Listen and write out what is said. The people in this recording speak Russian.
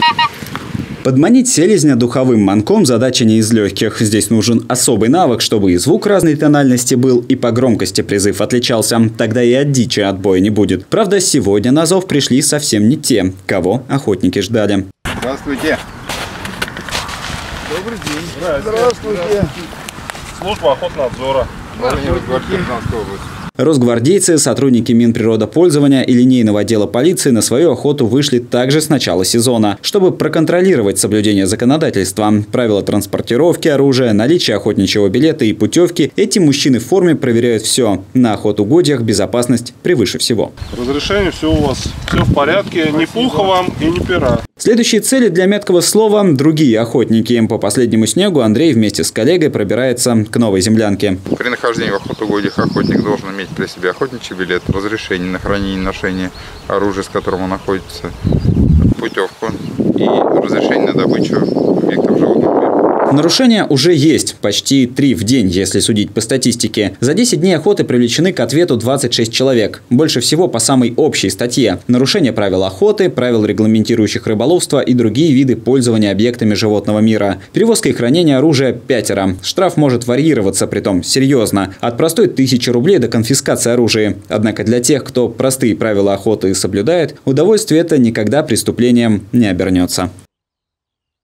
Подманить селезня духовым манком – задача не из легких. Здесь нужен особый навык, чтобы и звук разной тональности был, и по громкости призыв отличался. Тогда и от дичи отбоя не будет. Правда, сегодня на зов пришли совсем не те, кого охотники ждали. Здравствуйте. Добрый день. Здравствуйте. Служба охотнадзора. Росгвардейцы, сотрудники Минприродопользования и линейного отдела полиции на свою охоту вышли также с начала сезона, чтобы проконтролировать соблюдение законодательства. Правила транспортировки оружия, наличие охотничьего билета и путевки. Эти мужчины в форме проверяют все. На охотугодьях безопасность превыше всего. Разрешение, все у вас, все в порядке, ни пуха вам и ни пера. Следующие цели для меткого слова – другие охотники. По последнему снегу Андрей вместе с коллегой пробирается к новой землянке. При нахождении в охотугодьях охотник должен иметь при себе охотничий билет, разрешение на хранение и ношение оружия, с которым он находится, путевку и разрешение на добычу объектов животного мира. Нарушения уже есть. Почти 3 в день, если судить по статистике. За 10 дней охоты привлечены к ответу 26 человек. Больше всего по самой общей статье. Нарушение правил охоты, правил, регламентирующих рыболовство и другие виды пользования объектами животного мира. Перевозка и хранение оружия – 5. Штраф может варьироваться, притом серьезно. От простой 1000 рублей до конфискации оружия. Однако для тех, кто простые правила охоты соблюдает, удовольствие это никогда преступлением не обернется.